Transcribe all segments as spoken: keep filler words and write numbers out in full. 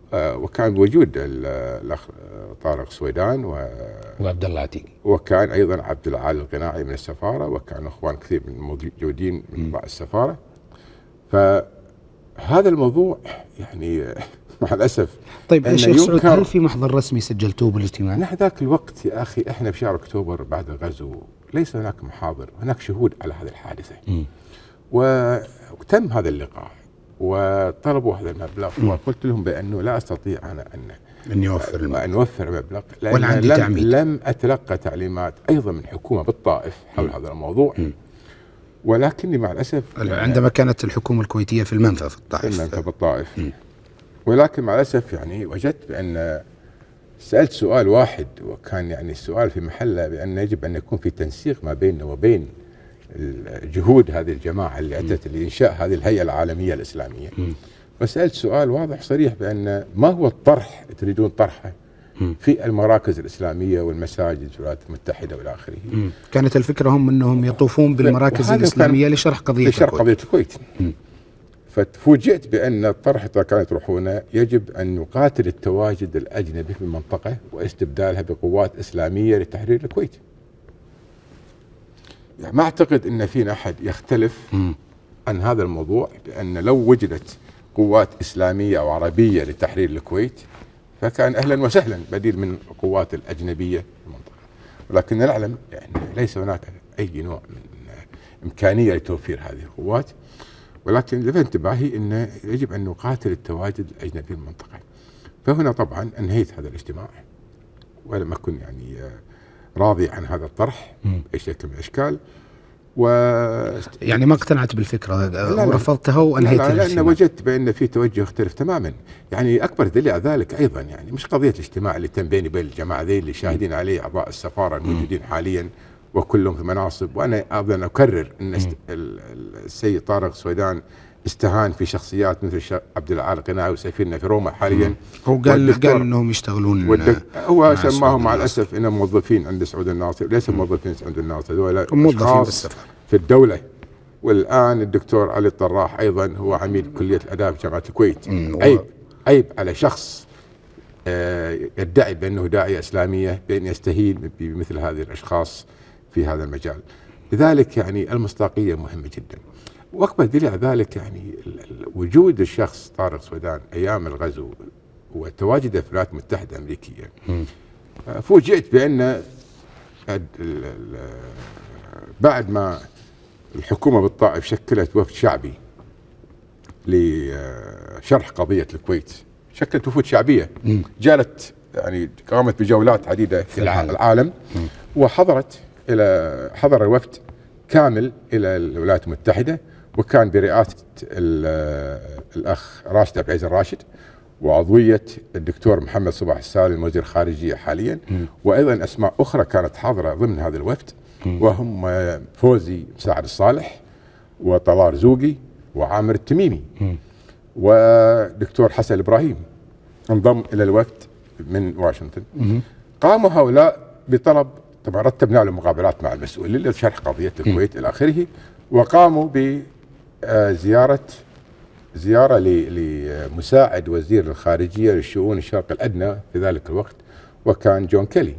وكان بوجود الاخ طارق سويدان و وعبد الله عتيقي، وكان ايضا عبد العال القناعي من السفاره، وكان اخوان كثير من الموجودين من اعضاء السفاره. فهذا الموضوع يعني مع الاسف. طيب يا شيخ سعود، هل في محضر رسمي سجلتوه بالاجتماع؟ نحن ذاك الوقت يا اخي احنا بشهر اكتوبر بعد الغزو ليس هناك محاضر، هناك شهود على هذه الحادثه. م. وتم هذا اللقاء وطلبوا هذا المبلغ، وقلت لهم بانه لا استطيع انا ان ان يوفر ان اوفر مبلغ، ولا عندي لم, تعميد. لم اتلقى تعليمات ايضا من حكومه بالطائف حول م. هذا الموضوع. م. ولكني مع الاسف عندما كانت الحكومه الكويتيه في المنفى في الطائف في المنفى بالطائف م. ولكن مع الاسف يعني وجدت بان سالت سؤال واحد، وكان يعني السؤال في محله، بان يجب ان يكون في تنسيق ما بيننا وبين جهود هذه الجماعه اللي اتت لانشاء هذه الهيئه العالميه الاسلاميه. م. فسالت سؤال واضح صريح بان ما هو الطرح تريدون طرحه في المراكز الاسلاميه والمساجد في الولايات المتحده والى اخره. كانت الفكره هم انهم يطوفون بالمراكز الاسلاميه لشرح قضيه لشرح الكويت. قضيه الكويت. م. فتفوجئت بان الطرح كانوا يطرحونه يجب ان نقاتل التواجد الاجنبي في المنطقه واستبدالها بقوات اسلاميه لتحرير الكويت. يعني ما اعتقد ان فينا احد يختلف م. عن هذا الموضوع، بان لو وجدت قوات اسلاميه او عربيه لتحرير الكويت فكان اهلا وسهلا بديل من القوات الاجنبيه في المنطقه. ولكن نعلم يعني ليس هناك اي نوع من امكانيه لتوفير هذه القوات، ولكن لفت انتباهي انه يجب ان نقاتل التواجد الاجنبي في المنطقه. فهنا طبعا انهيت هذا الاجتماع ولم اكن يعني راضي عن هذا الطرح باي شكل من الاشكال. و يعني ما اقتنعت بالفكره ورفضتها وانهيت الاجتماع؟ لان وجدت بان في توجه يختلف تماما. يعني اكبر دليل على ذلك ايضا يعني مش قضيه الاجتماع اللي تم بيني وبين الجماعه ذي اللي شاهدين عليه اعضاء السفاره الموجودين حاليا وكلهم في مناصب، وانا ايضا اكرر ان السيد طارق سويدان استهان في شخصيات مثل عبد العال القناعي وسفيرنا في روما حاليا. هو قال قال انهم يشتغلون، هو سماهم مع الاسف انهم موظفين عند سعود الناصر، ليس موظفين عند الناصر، هذول اشخاص في الدوله. والان الدكتور علي الطراح ايضا هو عميد كليه الاداب في جامعه الكويت. عيب عيب على شخص يدعي بانه داعيه اسلاميه بان يستهين بمثل هذه الاشخاص في هذا المجال. لذلك يعني المصداقيه مهمه جدا. واكبر دليل على ذلك يعني وجود الشخص طارق سويدان ايام الغزو وتواجده في الولايات المتحده الامريكيه. فوجئت بان بعد ما الحكومه بالطائف شكلت وفد شعبي لشرح قضيه الكويت، شكلت وفود شعبيه جالت يعني قامت بجولات عديده في العالم, العالم وحضرت الى حضر الوفد كامل الى الولايات المتحده، وكان برئاسه الاخ راشد عبد العزيز الراشد وعضويه الدكتور محمد صباح السالم وزير الخارجيه حاليا، وايضا اسماء اخرى كانت حاضره ضمن هذا الوفد، وهم فوزي مساعد الصالح وطلال زوقي وعامر التميمي ودكتور حسن الابراهيم انضم الى الوفد من واشنطن. قاموا هؤلاء بطلب، طبعا رتبنا لهم مقابلات مع المسؤولين لشرح قضيه الكويت الى اخره، وقاموا بزياره زياره لمساعد وزير الخارجيه للشؤون الشرق الادنى في ذلك الوقت، وكان جون كيلي.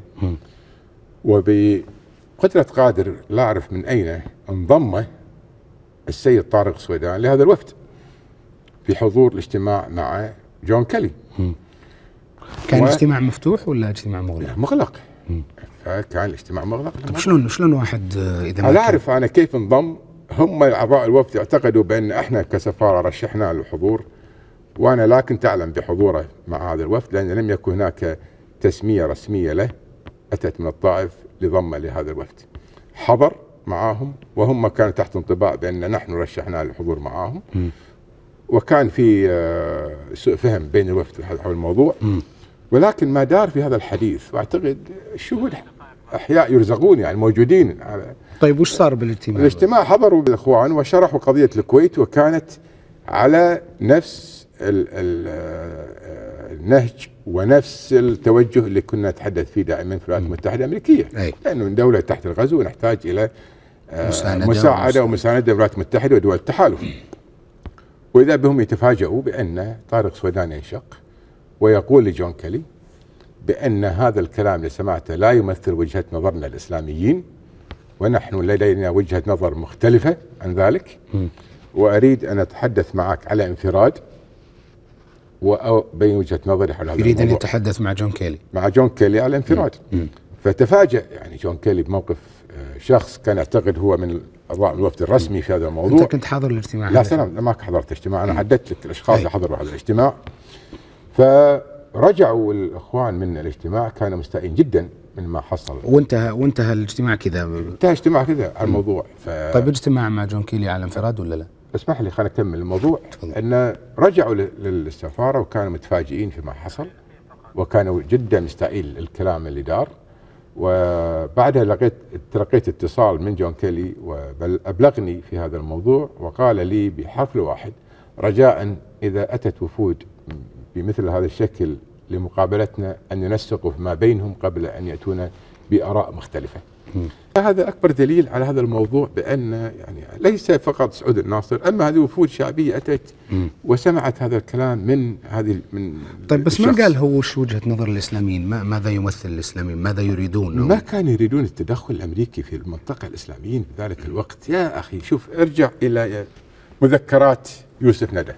وبقدره قادر لا اعرف من اين انضم السيد طارق سويدان لهذا الوفد في حضور الاجتماع مع جون كيلي. كان و... اجتماع مفتوح ولا اجتماع مغلق؟ مغلق. مم. فكان الاجتماع مغلق. طيب شلون شلون واحد اذا ما لا اعرف انا كيف انضم. هم اعضاء الوفد يعتقدوا بان احنا كسفاره رشحنا للحضور، وانا لا كنت اعلم بحضوره مع هذا الوفد، لان لم يكن هناك تسميه رسميه له اتت من الطائف لضمه لهذا الوفد. حضر معاهم وهم كانوا تحت انطباع بان نحن رشحنا للحضور معاهم. م. وكان في سوء فهم بين الوفد حول الموضوع. م. ولكن ما دار في هذا الحديث، واعتقد الشهود احياء يرزقون يعني موجودين على. طيب وش صار بالاجتماع؟ الاجتماع حضروا الاخوان وشرحوا قضيه الكويت، وكانت على نفس ال ال النهج ونفس التوجه اللي كنا نتحدث فيه دائما في الولايات المتحده الامريكيه، لانه من دوله تحت الغزو نحتاج الى مساعده, مساعدة ومسانده الولايات المتحده ودول التحالف. واذا بهم يتفاجئوا بان طارق سويدان ينشق ويقول لجون كيلي بأن هذا الكلام اللي سمعته لا يمثل وجهة نظرنا الإسلاميين، ونحن لدينا وجهة نظر مختلفة عن ذلك، وأريد أن أتحدث معك على انفراد وبين وجهة نظري حول هذا يريد الموضوع. أن يتحدث مع جون كيلي مع جون كيلي على انفراد. فتفاجأ يعني جون كيلي بموقف شخص كان يعتقد هو من أعضاء الوفد الرسمي في هذا الموضوع. أنت كنت حاضر الاجتماع؟ لا سلام، ما حضرت اجتماع، أنا عدت لك الأشخاص اللي حضروا هذا الاجتماع. فرجعوا الإخوان من الاجتماع كانوا مستائين جدا من ما حصل. وانتهى وانتهى الاجتماع كذا؟ انتهى اجتماع كذا على الموضوع. ف... طيب اجتماع مع جون كيلي على انفراد ولا لا؟ اسمح لي خلينا نكمل الموضوع. أن رجعوا للسفارة وكانوا متفاجئين فيما حصل، وكانوا جدا مستائين الكلام اللي دار. وبعدها لقيت تلقيت اتصال من جون كيلي وأبلغني في هذا الموضوع، وقال لي بحرف واحد رجاء إذا أتت وفود بمثل هذا الشكل لمقابلتنا أن ينسقوا فيما بينهم قبل أن يأتون بآراء مختلفة. هذا أكبر دليل على هذا الموضوع بأن يعني ليس فقط سعود الناصر، أما هذه وفود شعبية أتت وسمعت هذا الكلام من هذه من طيب بس الشخص. ما قال هو وش وجهة نظر الإسلاميين؟ ما ماذا يمثل الإسلاميين؟ ماذا يريدون؟ ما كانوا يريدون التدخل الأمريكي في المنطقة الإسلاميين في ذلك الوقت. يا أخي شوف، ارجع إلى مذكرات يوسف ندى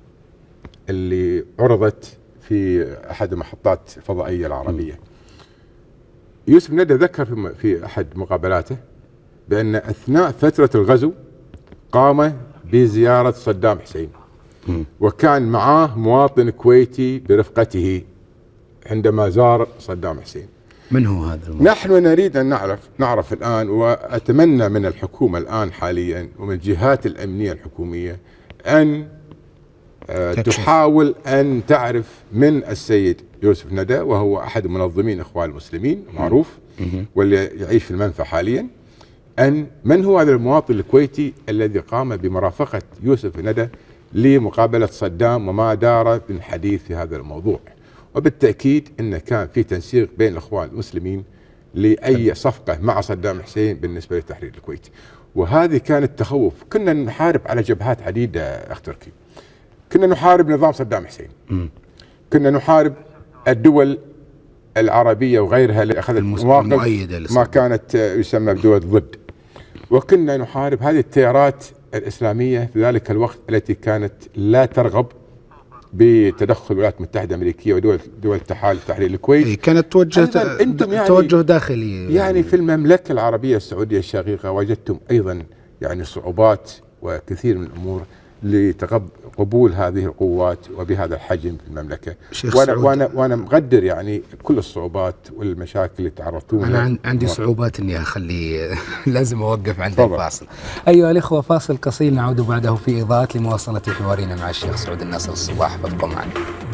اللي عرضت في أحد المحطات الفضائية العربية. يوسف ندى ذكر في أحد مقابلاته بأن أثناء فترة الغزو قام بزيارة صدام حسين، وكان معاه مواطن كويتي برفقته عندما زار صدام حسين. من هو هذا المواطن؟ نحن نريد أن نعرف نعرف الآن، وأتمنى من الحكومة الآن حاليا ومن الجهات الأمنية الحكومية أن تحاول أن تعرف من السيد يوسف ندى، وهو أحد منظمين إخوان المسلمين معروف واللي يعيش في المنفى حاليا، أن من هو هذا المواطن الكويتي الذي قام بمرافقة يوسف ندى لمقابلة صدام وما دار من حديث في هذا الموضوع. وبالتأكيد أن كان في تنسيق بين الإخوان المسلمين لأي صفقة مع صدام حسين بالنسبة للتحرير الكويتي، وهذه كانت تخوف. كنا نحارب على جبهات عديدة أخ تركي، كنا نحارب نظام صدام حسين، كنا نحارب الدول العربية وغيرها اللي أخذت مواقف ما كانت يسمى بدول ضد، وكنا نحارب هذه التيارات الإسلامية في ذلك الوقت التي كانت لا ترغب بتدخل الولايات المتحدة الأمريكية ودول دول التحالف تحرير الكويت. كانت توجه يعني توجه داخلي يعني في المملكة العربية السعودية الشقيقة وجدتم أيضا يعني صعوبات وكثير من الأمور لقبول هذه القوات وبهذا الحجم في المملكة. وانا وانا وانا مقدر يعني كل الصعوبات والمشاكل اللي تعرضتوا لها. انا عندي صعوبات اني اخلي لازم اوقف عند الفاصل. ايها الاخوه، فاصل قصير نعود بعده في اضاءة لمواصلة حوارنا مع الشيخ سعود الناصر الصباح، فابقوا معنا.